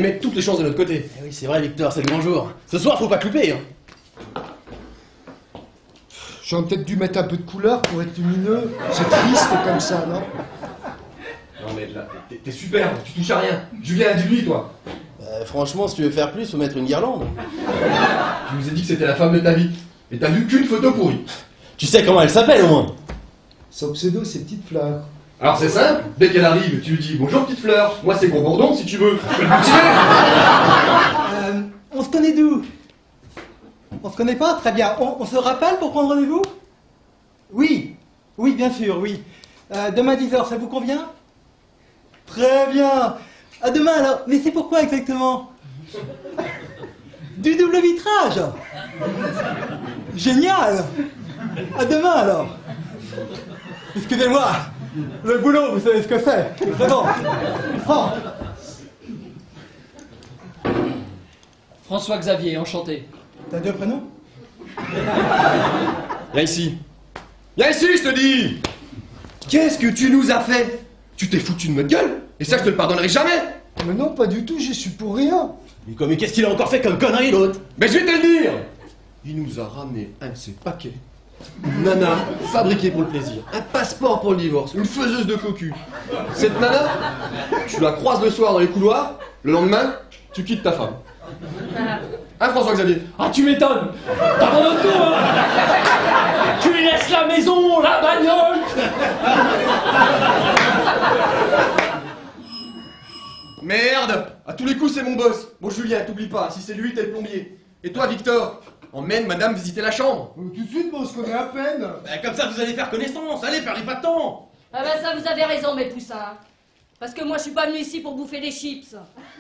mettre toutes les chances de notre côté. Eh oui, c'est vrai, Victor, c'est le grand jour. Ce soir, faut pas te louper, hein. J'aurais peut-être dû mettre un peu de couleur pour être lumineux. C'est triste comme ça, non? Non mais là, t'es super, tu touches à rien. Julien a dit lui, toi. Franchement, si tu veux faire plus, faut mettre une guirlande. Tu nous as dit que c'était la femme de ta vie. Et t'as vu qu'une photo pourrie. Tu sais comment elle s'appelle, au moins? Son pseudo, c'est Petite Fleur. Alors c'est simple, dès qu'elle arrive, tu lui dis bonjour petite fleur, moi c'est Gros Bourdon si tu veux. Je peux le tirer. On se connaît d'où? On se connaît pas? Très bien. On se rappelle pour prendre rendez-vous? Oui. Oui, bien sûr, oui. Demain 10h, ça vous convient? Très bien. À demain alors. Mais c'est pourquoi exactement? Du double vitrage. Génial. À demain alors. Excusez-moi. Le boulot, vous savez ce que c'est. C'est bon. Franck. François Xavier, enchanté. T'as deux prénoms? Viens ici. Viens ici, je te dis. Qu'est-ce que tu nous as fait? Tu t'es foutu de notre gueule? Et ça, je te le pardonnerai jamais. Mais non, pas du tout, j'y suis pour rien. Mais qu'est-ce qu'il a encore fait comme connerie, l'autre? Mais je vais te le dire. Il nous a ramené un de ses paquets. Une nana fabriquée pour le plaisir. Un passeport pour le divorce. Une faiseuse de cocu. Cette nana, tu la croises le soir dans les couloirs. Le lendemain, tu quittes ta femme. Hein, François-Xavier? Ah, tu m'étonnes. T'abandonnes tout, hein. Tu lui laisses la maison, la bagnole. Merde! À tous les coups, c'est mon boss. Bon, Julien, t'oublie pas, si c'est lui, t'es le plombier. Et toi, Victor, emmène madame visiter la chambre. Tout de suite, on se connaît à peine. Comme ça, vous allez faire connaissance. Allez, perdez pas de temps. Ah bah ça, vous avez raison, mes poussins. Parce que moi, je suis pas venu ici pour bouffer des chips.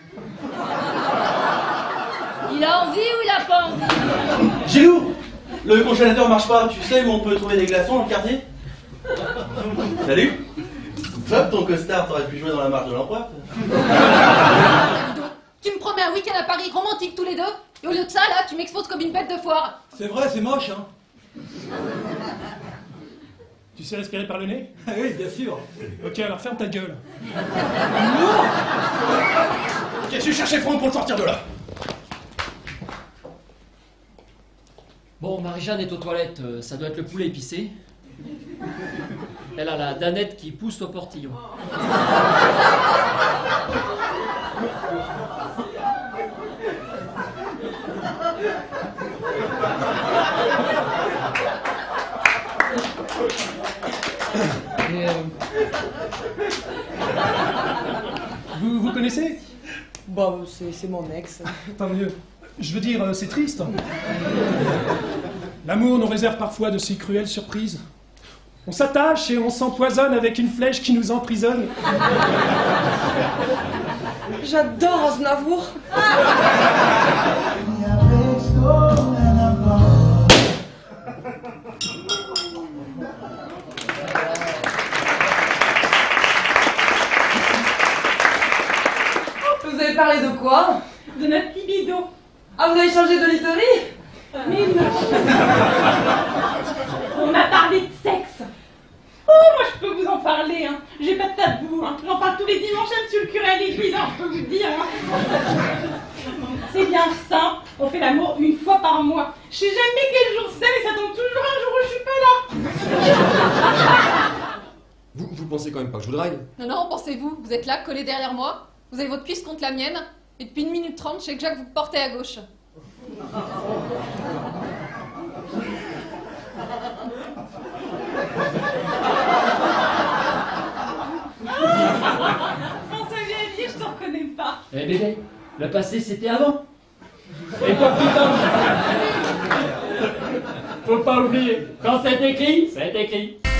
Il a envie ou il a pas envie? Gilou, le congélateur marche pas. Tu sais où on peut trouver des glaçons dans le quartier? Salut. Hop, ton costard, t'aurais pu jouer dans la marche de l'empereur. Tu me promets un week-end à Paris romantique tous les deux, et au lieu de ça, là, tu m'exposes comme une bête de foire. C'est vrai, c'est moche, hein. Tu sais respirer par le nez? Ah oui, bien sûr. Ok, alors ferme ta gueule. Ok, je vais chercher Franck pour le sortir de là. Bon, Marie-Jeanne est aux toilettes, ça doit être le poulet épicé. Elle a la danette qui pousse au portillon. Et, Vous connaissez? Bah, c'est mon ex. Tant mieux. Je veux dire, c'est triste. L'amour nous réserve parfois de si cruelles surprises. On s'attache et on s'empoisonne avec une flèche qui nous emprisonne. J'adore Aznavour. Vous avez parlé de quoi? De notre libido. Ah, vous avez changé de literie? Mais non. On a parlé de sexe. Oh, moi je peux vous en parler, hein. J'ai pas de tabou, hein. J'en parle tous les dimanches à monsieur le curé à l'église, hein, je peux vous dire. Hein. C'est bien simple, on fait l'amour une fois par mois. Je sais jamais quel jour c'est, mais ça tombe toujours un jour où je suis pas là. Vous pensez quand même pas que je vous drague? Non, non, pensez-vous, vous êtes là, collé derrière moi, vous avez votre cuisse contre la mienne, et depuis 1 minute 30, je sais que Jacques vous portez à gauche. François-Xavier, je t'en reconnais pas. Eh bébé, le passé c'était avant. Et quoi putain? Faut pas oublier, quand c'est écrit, c'est écrit.